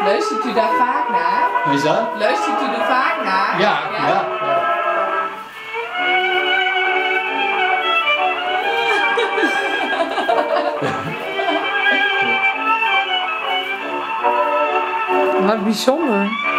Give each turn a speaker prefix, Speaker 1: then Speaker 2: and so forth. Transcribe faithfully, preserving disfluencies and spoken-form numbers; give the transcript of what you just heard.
Speaker 1: Luistert u daar vaak naar?
Speaker 2: Wat is dat?
Speaker 1: Luistert u er vaak naar?
Speaker 2: Ja, ja. ja.
Speaker 3: Wat bijzonder.